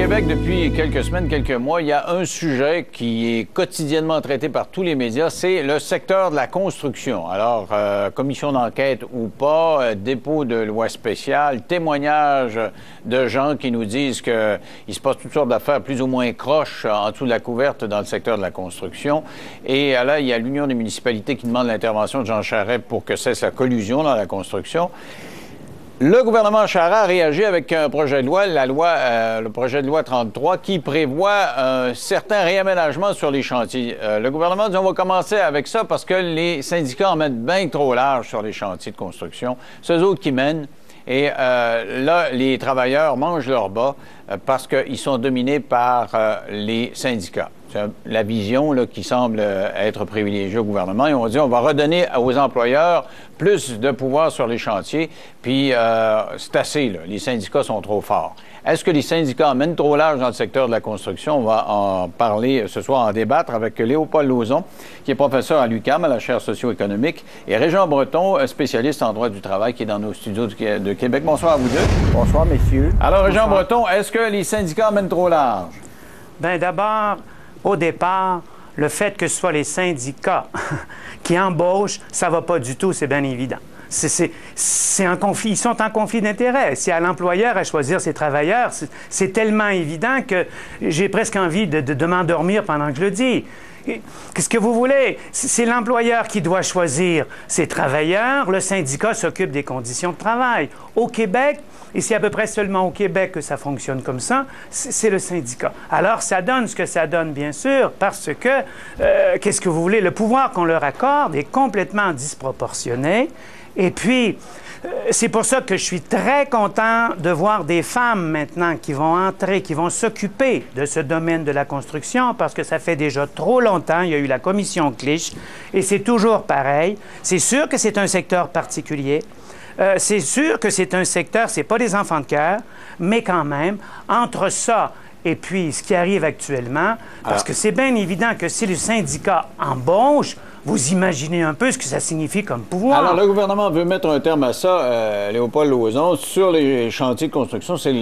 Québec, depuis quelques semaines, quelques mois, il y a un sujet qui est quotidiennement traité par tous les médias, c'est le secteur de la construction. Alors, commission d'enquête ou pas, dépôt de loi spéciale, témoignages de gens qui nous disent qu'il se passe toutes sortes d'affaires plus ou moins croches en dessous de la couverte dans le secteur de la construction. Et là, il y a l'Union des municipalités qui demande l'intervention de Jean Charest pour que cesse la collusion dans la construction. Le gouvernement Charest a réagi avec un projet de loi, le projet de loi 33, qui prévoit un certain réaménagement sur les chantiers. Le gouvernement dit on va commencer avec ça parce que les syndicats en mettent bien trop large sur les chantiers de construction. C'est eux autres qui mènent. Et là, les travailleurs mangent leur bas parce qu'ils sont dominés par les syndicats. C'est la vision là, qui semble être privilégiée au gouvernement. Et on dit on va redonner aux employeurs plus de pouvoir sur les chantiers. Puis c'est assez, là. Les syndicats sont trop forts. Est-ce que les syndicats emmènent trop large dans le secteur de la construction? On va en parler ce soir, en débattre avec Léopold Lauzon, qui est professeur à l'UQAM, à la chaire socio-économique, et Régent Breton, spécialiste en droit du travail, qui est dans nos studios de Québec. Bonsoir à vous deux. Bonsoir, messieurs. Alors, Régent Breton, est-ce que les syndicats emmènent trop large? Bien, d'abord, au départ, le fait que ce soit les syndicats qui embauchent, ça ne va pas du tout, c'est bien évident. C'est un conflit, ils sont en conflit d'intérêts. C'est à l'employeur à choisir ses travailleurs. C'est tellement évident que j'ai presque envie de m'endormir pendant que je le dis. Qu'est-ce que vous voulez? C'est l'employeur qui doit choisir ses travailleurs. Le syndicat s'occupe des conditions de travail. Au Québec, et c'est à peu près seulement au Québec que ça fonctionne comme ça, c'est le syndicat. Alors, ça donne ce que ça donne, bien sûr, parce que, qu'est-ce que vous voulez? Le pouvoir qu'on leur accorde est complètement disproportionné. Et puis, c'est pour ça que je suis très content de voir des femmes maintenant qui vont entrer, qui vont s'occuper de ce domaine de la construction, parce que ça fait déjà trop longtemps, il y a eu la commission Clich, et c'est toujours pareil. C'est sûr que c'est un secteur particulier. C'est sûr que c'est un secteur, c'est pas des enfants de cœur, mais quand même, entre ça et puis ce qui arrive actuellement, parce que c'est bien évident que si le syndicat embauche, vous imaginez un peu ce que ça signifie comme pouvoir. Alors, le gouvernement veut mettre un terme à ça, Léopold Lauzon, sur les chantiers de construction. C'est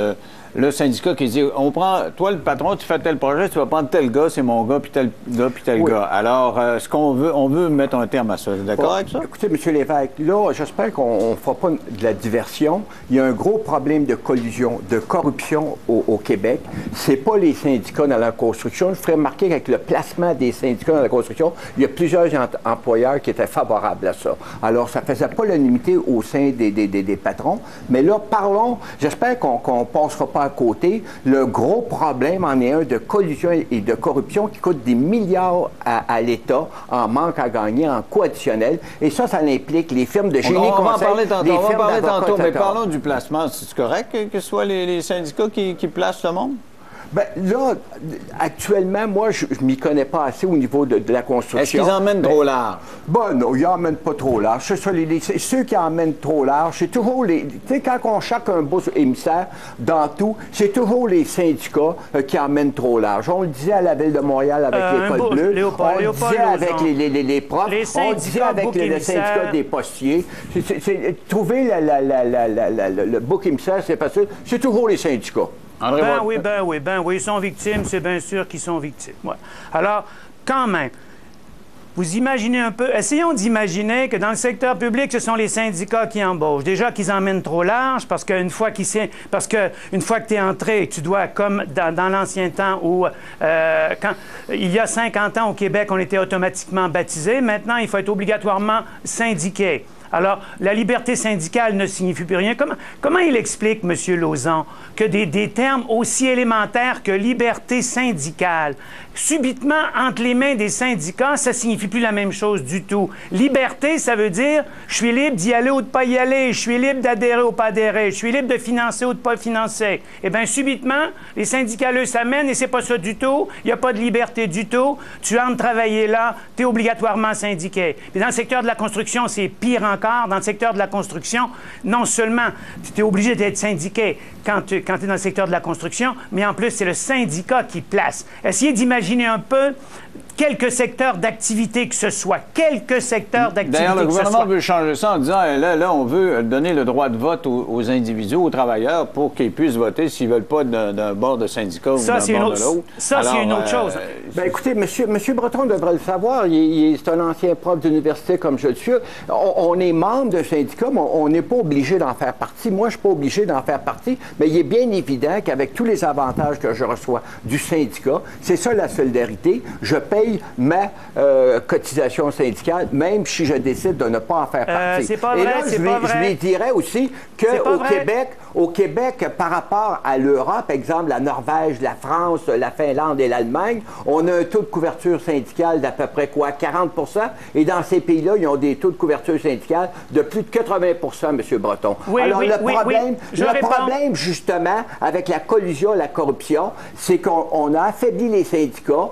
le syndicat qui dit, on prend, toi, le patron, tu fais tel projet, tu vas prendre tel gars, c'est mon gars, puis tel gars, puis tel gars. Alors, ce qu'on veut, on veut mettre un terme à ça. D'accord avec ça? Écoutez, M. Lévesque, là, j'espère qu'on ne fera pas de la diversion. Il y a un gros problème de collusion, de corruption au Québec. C'est pas les syndicats dans la construction. Je ferais remarquer qu'avec le placement des syndicats dans la construction, il y a plusieurs employeurs qui étaient favorables à ça. Alors, ça ne faisait pas l'unanimité au sein des patrons. Mais là, parlons, j'espère qu'on ne passera pas à côté. Le gros problème en est un de collusion et de corruption qui coûte des milliards à l'État en manque à gagner, en coût additionnel. Et ça implique les firmes de génie conseil. On va en parler tantôt, on va en parler tantôt, mais parlons du placement. C'est correct que ce soit les syndicats qui placent le monde? Bien, là, actuellement, moi, je ne m'y connais pas assez au niveau de la construction. Est-ce qu'ils emmènent trop large? Ben non, ils n'emmènent pas trop large. C'est ça, ceux qui emmènent trop large, c'est toujours les... Tu sais, quand on chaque un beau émissaire dans tout, c'est toujours les syndicats qui emmènent trop large. On le disait à la Ville de Montréal avec l'école bleue, on le disait avec les profs, on le disait avec le syndicat des postiers. Trouver le bouc émissaire, c'est facile. C'est toujours les syndicats. Ben oui, ils sont victimes, c'est bien sûr qu'ils sont victimes. Ouais. Alors, quand même, vous imaginez un peu, essayons d'imaginer que dans le secteur public, ce sont les syndicats qui embauchent. Déjà qu'ils emmènent trop large, parce qu'une fois que tu es entré, tu dois, comme dans l'ancien temps où, il y a 50 ans au Québec, on était automatiquement baptisé, maintenant, il faut être obligatoirement syndiqué. Alors, la liberté syndicale ne signifie plus rien. Comment il explique, M. Lauzon, que des termes aussi élémentaires que liberté syndicale, subitement, entre les mains des syndicats, ça signifie plus la même chose du tout. Liberté, ça veut dire je suis libre d'y aller ou de pas y aller, je suis libre d'adhérer ou pas adhérer, je suis libre de financer ou de pas financer. Eh bien, subitement, les syndicats s'amènent et c'est pas ça du tout. Il n'y a pas de liberté du tout. Tu entres travailler là, tu es obligatoirement syndiqué. Puis dans le secteur de la construction, c'est pire encore. Dans le secteur de la construction, non seulement tu es obligé d'être syndiqué quand tu es dans le secteur de la construction, mais en plus, c'est le syndicat qui place. Essayez d'imaginer un peu quelques secteurs d'activité que ce soit. Quelques secteurs d'activité D'ailleurs, le que ce soit. gouvernement veut changer ça en disant, là, on veut donner le droit de vote aux individus, aux travailleurs, pour qu'ils puissent voter s'ils ne veulent pas d'un bord de syndicat ou d'un bord de l'autre. Ça, c'est une autre chose. Ben, écoutez, monsieur Breton devrait le savoir. C'est un ancien prof d'université comme je le suis. On est membre d'un syndicat, mais on n'est pas obligé d'en faire partie. Moi, je ne suis pas obligé d'en faire partie, mais il est bien évident qu'avec tous les avantages que je reçois du syndicat, c'est ça la solidarité. Je paye ma cotisation syndicale, même si je décide de ne pas en faire partie. C'est pas vrai, c'est pas vrai. Je lui dirais aussi qu'au Québec, par rapport à l'Europe, exemple la Norvège, la France, la Finlande et l'Allemagne, on a un taux de couverture syndicale d'à peu près quoi? 40 %. Et dans ces pays-là, ils ont des taux de couverture syndicale de plus de 80 M. Breton. Oui, alors, oui, le problème, justement, avec la collusion et la corruption, c'est qu'on a affaibli les syndicats,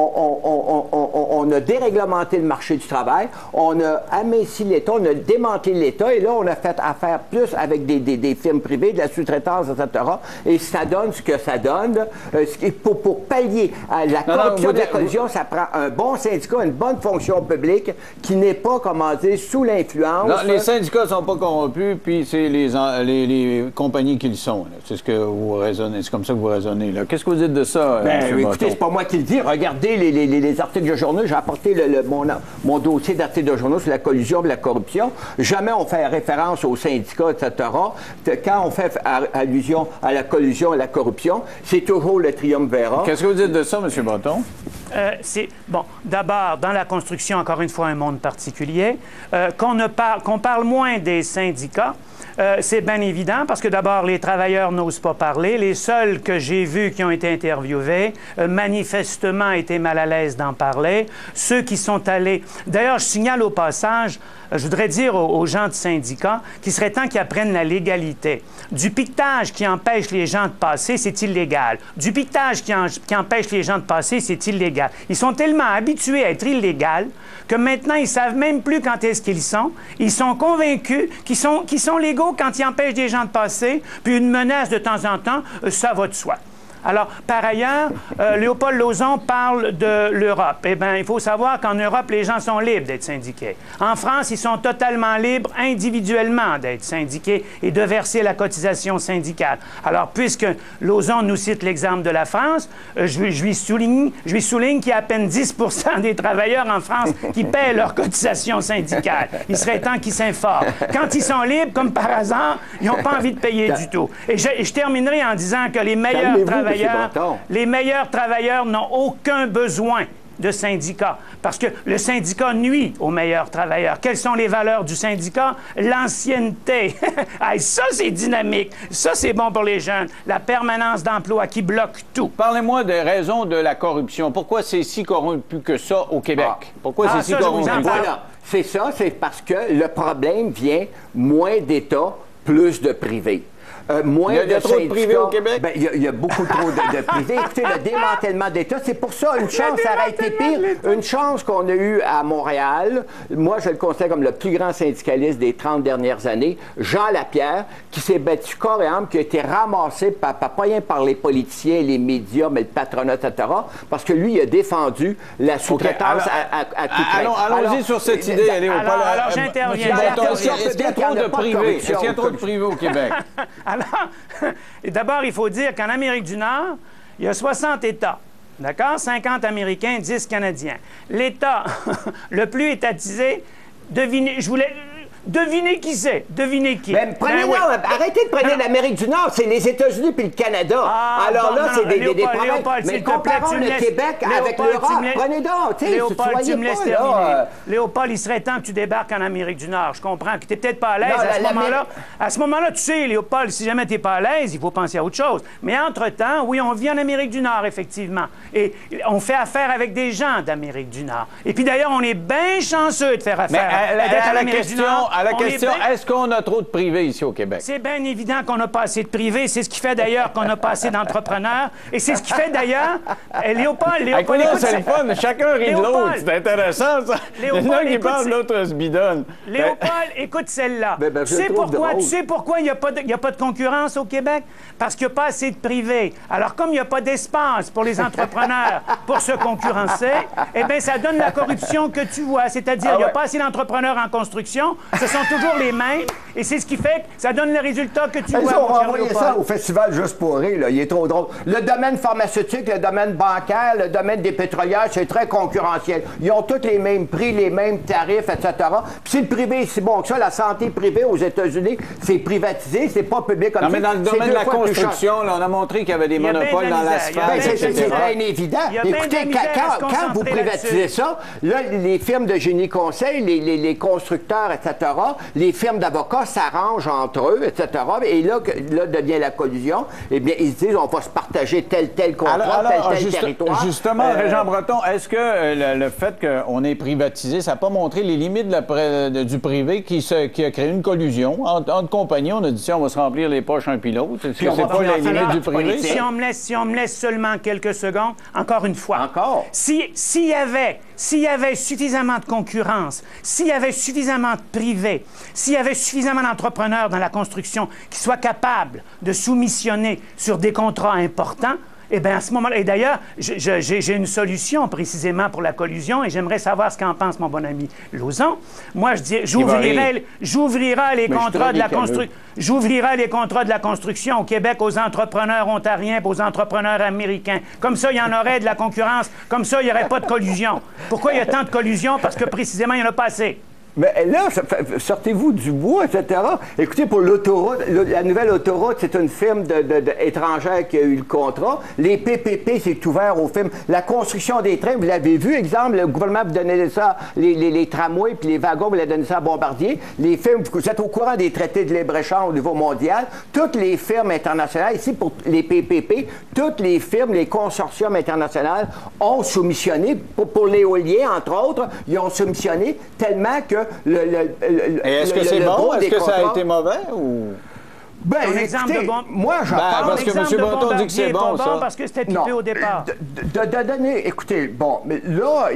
on a déréglementé le marché du travail, on a aminci l'État, on a démantelé l'État, et là, on a fait affaire plus avec des firmes privées, de la sous-traitance, etc. Et ça donne ce que ça donne. Pour pallier à la corruption de la collusion, ça prend un bon syndicat, une bonne fonction publique qui n'est pas, comment dire, sous l'influence. Non, les syndicats ne sont pas corrompus, puis c'est les compagnies qui le sont. C'est ce que vous raisonnez, c'est comme ça que vous raisonnez. Qu'est-ce que vous dites de ça, M. Écoutez, c'est pas moi qui le dis. Regardez les articles de journaux. J'ai apporté mon dossier d'articles de journaux sur la collusion et la corruption. Jamais on fait référence aux syndicats, etc. Quand on fait allusion à la collusion et la corruption, c'est toujours le triumvirat. Qu'est-ce que vous dites de ça, M. Breton? Bon, d'abord, dans la construction, encore une fois, un monde particulier, qu'on parle moins des syndicats, c'est bien évident parce que d'abord, les travailleurs n'osent pas parler. Les seuls que j'ai vus qui ont été interviewés, manifestement, étaient mal à l'aise d'en parler. Ceux qui sont allés... D'ailleurs, je signale au passage, je voudrais dire aux gens de syndicats qu'il serait temps qu'ils apprennent la légalité. Du piquetage qui empêche les gens de passer, c'est illégal. Du piquetage qui empêche les gens de passer, c'est illégal. Ils sont tellement habitués à être illégaux que maintenant, ils ne savent même plus quand est-ce qu'ils sont. Ils sont convaincus qu'ils sont légaux quand ils empêchent des gens de passer, puis une menace de temps en temps, ça va de soi. Alors, par ailleurs, Léopold Lauzon parle de l'Europe. Eh bien, il faut savoir qu'en Europe, les gens sont libres d'être syndiqués. En France, ils sont totalement libres individuellement d'être syndiqués et de verser la cotisation syndicale. Alors, puisque Lauzon nous cite l'exemple de la France, je lui souligne qu'il y a à peine 10 % des travailleurs en France qui paient leur cotisation syndicale. Il serait temps qu'ils s'informent. Quand ils sont libres, comme par hasard, ils n'ont pas envie de payer du tout. Et je terminerai en disant que les meilleurs travailleurs n'ont aucun besoin de syndicats, parce que le syndicat nuit aux meilleurs travailleurs. Quelles sont les valeurs du syndicat? L'ancienneté. Ça, c'est dynamique. Ça, c'est bon pour les jeunes. La permanence d'emploi qui bloque tout. Parlez-moi des raisons de la corruption. Pourquoi c'est si corrompu que ça au Québec? Pourquoi c'est si corrompu? Voilà. C'est ça, c'est parce que le problème vient moins d'État, plus de privé. Il y a trop de privés au Québec? Ben, il y a beaucoup trop de privés. Écoutez, le démantèlement d'État, c'est pour ça, une chance, ça aurait été pire. Une chance qu'on a eue à Montréal, moi, je le considère comme le plus grand syndicaliste des 30 dernières années, Jean Lapierre, qui s'est battu corps et âme, qui a été ramassé pas rien par les politiciens, les médias, mais le patronat, etc., parce que lui, il a défendu la sous-traitance à tout prix. Allons-y sur cette idée, Léopold. Alors, j'interviens. Est-ce qu'il y a trop de privés? Est-ce qu'il y a trop de privés au Québec? Alors, d'abord, il faut dire qu'en Amérique du Nord, il y a 60 États. D'accord? 50 Américains, 10 Canadiens. L'État le plus étatisé, devinez qui c'est. Devinez qui. Ben, arrêtez de prendre l'Amérique du Nord, c'est les États-Unis puis le Canada. C'est des problèmes. Mais comparons le Québec avec l'Europe. Prenez donc. Léopold, tu me laisses terminer. Léopold, il serait temps que tu débarques en Amérique du Nord. Je comprends que tu n'es peut-être pas à l'aise à ce moment-là. Tu sais, Léopold, si jamais tu n'es pas à l'aise, il faut penser à autre chose. Mais entre-temps, oui, on vit en Amérique du Nord, effectivement. Et on fait affaire avec des gens d'Amérique du Nord. Et puis d'ailleurs, on est bien chanceux de faire affaire avec l'Amérique du Nord. à la question, est-ce qu'on a trop de privés ici au Québec? C'est bien évident qu'on n'a pas assez de privés. C'est ce qui fait d'ailleurs qu'on n'a pas assez d'entrepreneurs. Et c'est ce qui fait d'ailleurs... Léopold, écoute, c'est le fun. Chacun rit de l'autre. C'est intéressant, ça. Il y en a qui parlent, l'autre se bidonne. Léopold, écoute celle-là. Tu sais pourquoi il n'y a pas de concurrence au Québec? Parce qu'il n'y a pas assez de privés. Alors, comme il n'y a pas d'espace pour les entrepreneurs pour se concurrencer, eh bien, ça donne la corruption que tu vois. C'est-à-dire, il n'y a pas assez d'entrepreneurs en construction. Ce sont toujours les mêmes. Et c'est ce qui fait que ça donne le résultat que tu vois. On va envoyer ça au festival Juste pour rire, là. Il est trop drôle. Le domaine pharmaceutique, le domaine bancaire, le domaine des pétrolières, c'est très concurrentiel. Ils ont tous les mêmes prix, les mêmes tarifs, etc. Puis si le privé est si bon que ça, la santé privée aux États-Unis, c'est privatisé, c'est pas public comme ça. Non, mais dans le domaine de la construction, là, on a montré qu'il y avait des monopoles dans l'asphalte, c'est bien évident. Écoutez, quand vous privatisez ça, là, les firmes de génie conseil, les constructeurs, etc., les firmes d'avocats s'arrangent entre eux, etc. Et là devient la collusion. Eh bien, ils se disent, on va se partager tel contrat, tel territoire. Justement, Régent Breton, est-ce que le fait qu'on ait privatisé, ça n'a pas montré les limites du privé qui a créé une collusion entre compagnies? On a dit, on va se remplir les poches un puis l'autre. Est-ce que c'est pas les limites du privé? Si on me laisse seulement quelques secondes, encore une fois. Encore? S'il y avait suffisamment de concurrence, s'il y avait suffisamment de privés, s'il y avait suffisamment d'entrepreneurs dans la construction qui soient capables de soumissionner sur des contrats importants, eh bien, à ce moment-là, et d'ailleurs, j'ai une solution précisément pour la collusion et j'aimerais savoir ce qu'en pense mon bon ami Lauzon. Moi, je dis, j'ouvrirai les contrats de la construction. J'ouvrirai les contrats de la construction au Québec aux entrepreneurs ontariens et aux entrepreneurs américains. Comme ça, il y en aurait de la concurrence. Comme ça, il n'y aurait pas de collusion. Pourquoi il y a tant de collusion? Parce que précisément, il n'y en a pas assez. Mais là, sortez-vous du bois, etc. Écoutez, pour l'autoroute, la nouvelle autoroute, c'est une firme étrangère qui a eu le contrat. Les PPP, c'est ouvert aux firmes. La construction des trains, vous l'avez vu, exemple, le gouvernement vous donnait ça, les tramways puis les wagons, vous l'avez donné ça à Bombardier. Les firmes, vous êtes au courant des traités de libre-échange au niveau mondial. Toutes les firmes internationales, ici pour les PPP, toutes les firmes, les consortiums internationaux ont soumissionné, pour l'éolien, entre autres, ils ont soumissionné tellement que est-ce que c'est bon? Est-ce que ça a été mauvais ou... Ben, écoutez, moi, je pense... Parce que M. Breton dit que c'est bon, ça. Parce que c'était pipé au départ. De donner... Écoutez, bon, mais là,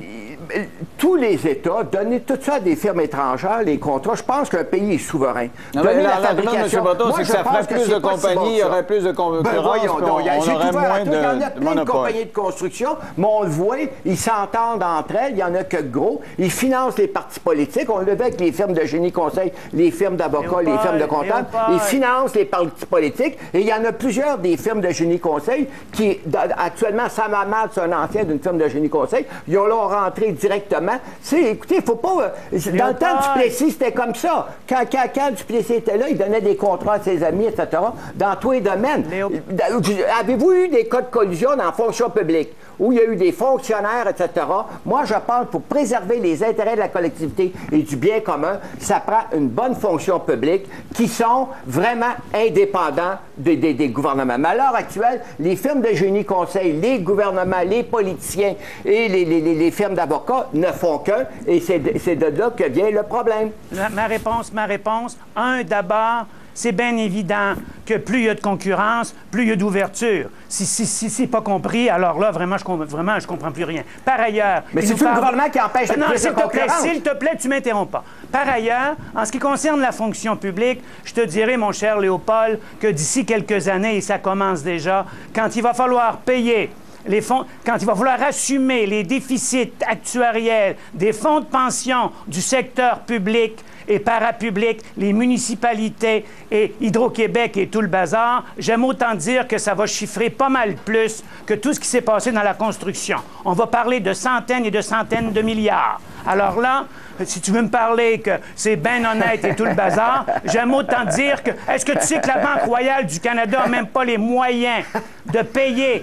tous les États, donner tout ça à des firmes étrangères, les contrats, je pense qu'un pays est souverain. L'argument de M. Breton, c'est que ça ferait plus de compagnies, il y aurait plus de concurrence, on aurait moins de Il y en a plein de compagnies de construction, mais on le voit, ils s'entendent entre elles, il n'y en a que gros. Ils financent les partis politiques. On le voit avec les firmes de génie conseil, les firmes d'avocats, les firmes de comptables. Ils financent les partis politiques. Et il y en a plusieurs des firmes de génie conseil qui, actuellement, Sam Ahmad, c'est un ancien d'une firme de génie conseil, ils ont là rentré directement. Écoutez, il ne faut pas... Dans le temps du Duplessis, c'était comme ça. Quand Duplessis était là, il donnait des contrats à ses amis, etc., dans tous les domaines. Avez-vous eu des cas de collusion dans la fonction publique où il y a eu des fonctionnaires, etc.? Moi, je pense pour préserver les intérêts de la collectivité et du bien commun, ça prend une bonne fonction publique qui sont vraiment indépendants des gouvernements. Mais à l'heure actuelle, les firmes de génie conseil, les gouvernements, les politiciens et les firmes d'avocats ne font qu'un, et c'est de là que vient le problème. Ma réponse. D'abord, c'est bien évident que plus il y a de concurrence, plus il y a d'ouverture. Si c'est pas compris, alors là, vraiment, je comprends plus rien. Par ailleurs... Mais c'est tout le gouvernement qui empêche de plus de concurrence. S'il te plaît, tu m'interromps pas. Par ailleurs, en ce qui concerne la fonction publique, je te dirais, mon cher Léopold, que d'ici quelques années, et ça commence déjà, quand il va falloir payer les fonds, quand il va falloir assumer les déficits actuariels des fonds de pension du secteur public et parapublic, les municipalités et Hydro-Québec et tout le bazar, j'aime autant dire que ça va chiffrer pas mal plus que tout ce qui s'est passé dans la construction. On va parler de centaines et de centaines de milliards. Alors là, si tu veux me parler que c'est bien honnête et tout le bazar, j'aime autant dire que... Est-ce que tu sais que la Banque royale du Canada n'a même pas les moyens de payer,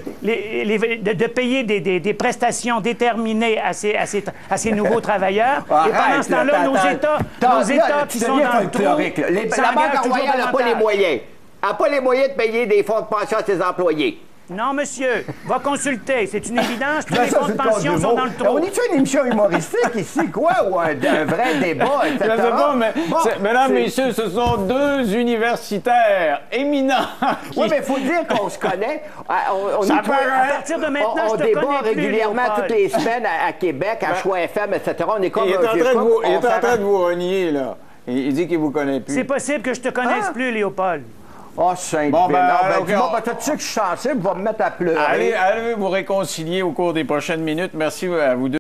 des prestations déterminées à ces nouveaux travailleurs? Et pendant ce temps-là, nos États qui sont dans le trou... La Banque royale n'a pas les moyens. Elle n'a pas les moyens de payer des fonds de pension à ses employés. Non, monsieur. Va consulter. C'est une évidence. Tous Ben, les ça, comptes c'est de le pension compte sont du dans mot. le trou. On est-tu une émission humoristique ici, quoi? Ou un vrai débat, etc.? Je sais pas, mais, Bon, mesdames, c'est- messieurs, ce sont deux universitaires éminents. Oui, mais il faut dire qu'on se connaît. Ça est toi- paraît. À partir de maintenant, on je te débat connais plus, régulièrement Léopold. toutes les semaines à Québec, à Choix FM, etc. On est comme Il est en un vieux train de couple, vous, il est on en train s'arrange. de vous renier, là. Il dit qu'il vous connaît plus. C'est possible que je te connaisse Ah. plus, Léopold. Oh, Sainte Bon, ben, ok, dis-moi, on- tu sais que je suis sensible, va me mettre à pleurer. Allez vous réconcilier au cours des prochaines minutes. Merci à vous deux.